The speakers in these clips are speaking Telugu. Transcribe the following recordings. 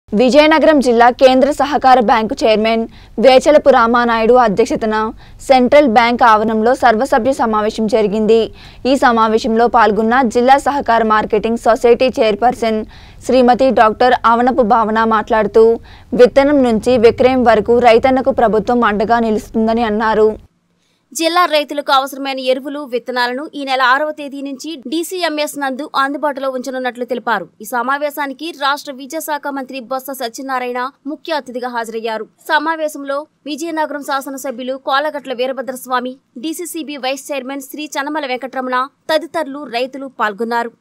విజయనగరం జిల్లా కేంద్ర సహకార బ్యాంకు చైర్మన్ వేచలపు రామానాయుడు అధ్యక్షతన సెంట్రల్ బ్యాంక్ ఆవరణంలో సర్వసభ్య సమావేశం జరిగింది। ఈ సమావేశంలో పాల్గొన్న జిల్లా సహకార marketing society chairperson Shrimati doctor Avanapu Bhavana మాట్లాడుతూ విత్తనం నుంచి విక్రయం వరకు రైతన్నకు ప్రభుత్వం అండగా నిలుస్తుందని అన్నారు। జిల్లా రైతులకు అవసరమైన ఎరువులు విత్తనాలను ఈ నెల 6వ తేదీ నుంచి DCMS నందు అందుబాటులో ఉంచనున్నట్లు తెలిపారు। ఈ సమావేశానికి రాష్ట్ర విద్యాశాఖ మంత్రి బొత్స సత్యనారాయణ ముఖ్య అతిథిగా హాజరయ్యారు। సమావేశంలో విజయనగరం శాసనసభ్యులు Kolagatla Veerabhadraswamy, DCCB vice chairman Shri Chanamala Venkataramana తదితరులు రైతులు పాల్గొన్నారు।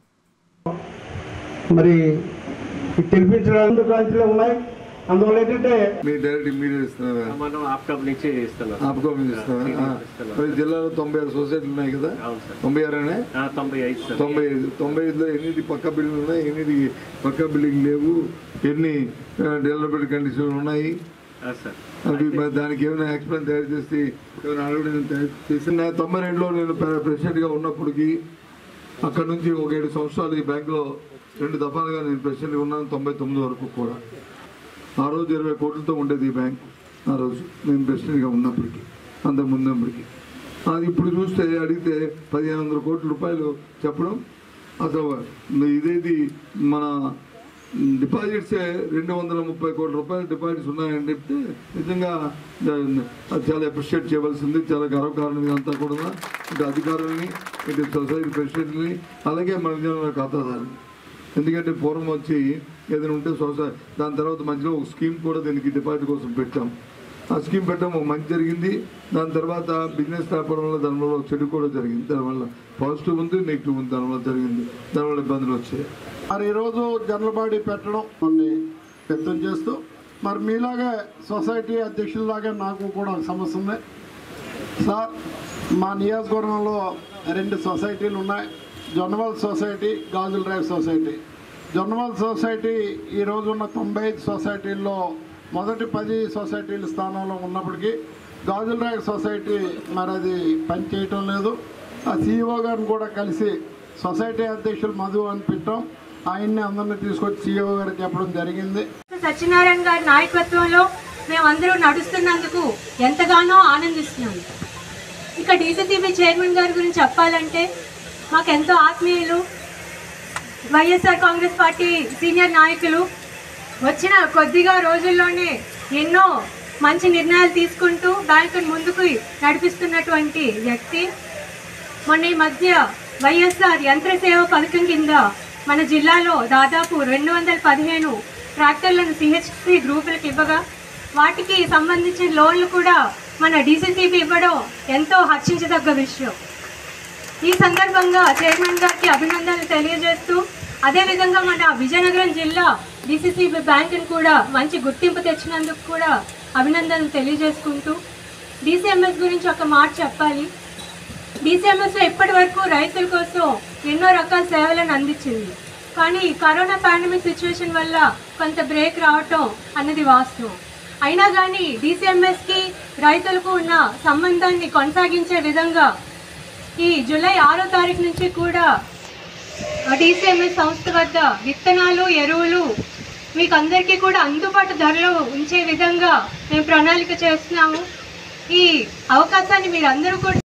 అందువల్ల ఏంటంటే మనం ఆప్కాబ్ నుంచి ఇస్తున్నాం। జిల్లాలో 96 సొసైటీలు ఉన్నాయి కదా, 95లో ఎన్ని పక్క బిల్డింగ్ ఉన్నాయి, ఎన్ని పక్క బిల్డింగ్ లేవు, ఎన్ని డెవలప్మెంట్ కండిషన్లు ఉన్నాయి, అవి దానికి ఏమైనా ఎక్స్ప్లెయిన్ తయారు చేసి ఏమైనా అడగడం చేసిన 92లో నేను ప్రెసిడెంట్గా ఉన్నప్పటికీ అక్కడ నుంచి ఒక 7 సంవత్సరాలు ఈ బ్యాంకులో 2 దఫాలుగా నేను ప్రెసిడెంట్గా ఉన్నాను। 99 వరకు కూడా ఆ రోజు 20 కోట్లతో ఉండేది ఈ బ్యాంకు। ఆ రోజు నేను ప్రెసిడెంట్గా ఉన్నప్పటికీ, అంతకు ముందుప్పటికీ అది ఇప్పుడు చూస్తే అడిగితే 1500 కోట్ల రూపాయలు చెప్పడం, అసలు ఇదేది మన డిపాజిట్సే 230 కోట్ల రూపాయలు డిపాజిట్స్ ఉన్నాయని చెప్తే నిజంగా అది చాలా అప్రిషియేట్ చేయవలసింది, చాలా గర్వకారణం ఇదంతా కూడా। ఇటు అధికారులని, ఇటు సొసైటీ ప్రెసిడెంట్ని, అలాగే మన జనాల ఖాతాదారుని। ఎందుకంటే పూర్వం వచ్చి ఏదైనా ఉంటే సొసైటీ, దాని తర్వాత మధ్యలో ఒక స్కీమ్ కూడా దీనికి డిపాజిట్ కోసం పెట్టాం। ఆ స్కీమ్ పెట్టడం ఒక మంచి జరిగింది। దాని తర్వాత బిజినెస్ వ్యాపారం వల్ల దానివల్ల చెడు కూడా జరిగింది, దానివల్ల పాజిటివ్ ఉంది, నెగిటివ్ ఉంది, దానివల్ల జరిగింది, దానివల్ల ఇబ్బందులు వచ్చాయి। మరి ఈరోజు జనరల్ బాడీ పెట్టడం కొన్ని వ్యక్తం చేస్తూ, మరి మీలాగే సొసైటీ అధ్యక్షుల్లాగా నాకు కూడా ఒక సమస్య ఉంది సార్। మా నియోజకవర్గంలో 2 సొసైటీలు ఉన్నాయి, జొన్నవాల్ సొసైటీ, గాజుల డ్రైవ్ సొసైటీ। జొన్నవాల్ సొసైటీ ఈ రోజు ఉన్న 95 సొసైటీల్లో మొదటి 10 సొసైటీల స్థానంలో ఉన్నప్పటికీ గాజుల డ్రైవ్ సొసైటీ మరి అది పనిచేయటం లేదు। ఆ CEO గారిని కూడా కలిసి సొసైటీ అధ్యక్షులు మధు అని పెట్టాం, ఆయన్ని అందరినీ తీసుకొచ్చి CEO గారికి చెప్పడం జరిగింది। సత్యనారాయణ గారి నాయకత్వంలో మేమందరూ నడుస్తున్నందుకు ఎంతగానో ఆనందిస్తున్నాము। ఇక DCCB చైర్మన్ గారి గురించి చెప్పాలంటే మాకెంతో ఆత్మీయులు, వైఎస్ఆర్ కాంగ్రెస్ పార్టీ సీనియర్ నాయకులు, వచ్చిన కొద్దిగా రోజుల్లోనే ఎన్నో మంచి నిర్ణయాలు తీసుకుంటూ బ్యాంకును ముందుకు నడిపిస్తున్నటువంటి వ్యక్తి। మొన్న ఈ మధ్య వైఎస్ఆర్ యంత్ర సేవ పథకం కింద మన జిల్లాలో దాదాపు 215 ట్రాక్టర్లను CHC గ్రూపులకు ఇవ్వగా వాటికి సంబంధించిన లోన్లు కూడా మన DCCB ఇవ్వడం ఎంతో హర్షించదగ్గ విషయం। ఈ సందర్భంగా చైర్మన్ గారికి అభినందనలు తెలియజేస్తూ, అదేవిధంగా మన విజయనగరం జిల్లా DCCB బ్యాంకును కూడా మంచి గుర్తింపు తెచ్చినందుకు కూడా అభినందనలు తెలియజేసుకుంటూ, DCMS గురించి ఒక మాట చెప్పాలి। DCMSలో ఇప్పటి వరకు రైతుల కోసం ఎన్నో రకాల సేవలను అందించింది, కానీ కరోనా పాండమిక్ సిచ్యువేషన్ వల్ల కొంత బ్రేక్ రావటం అన్నది వాస్తవం। అయినా కానీ DCMSకి రైతులకు ఉన్న సంబంధాన్ని కొనసాగించే విధంగా ఈ జూలై 6వ తారీఖు నుంచి కూడా DCMS సంస్థ వద్ద విత్తనాలు, ఎరువులు మీకు అందరికీ కూడా అందుబాటు ధరలో ఉంచే విధంగా మేము ప్రణాళిక చేస్తున్నాము। ఈ అవకాశాన్ని మీరందరూ కూడా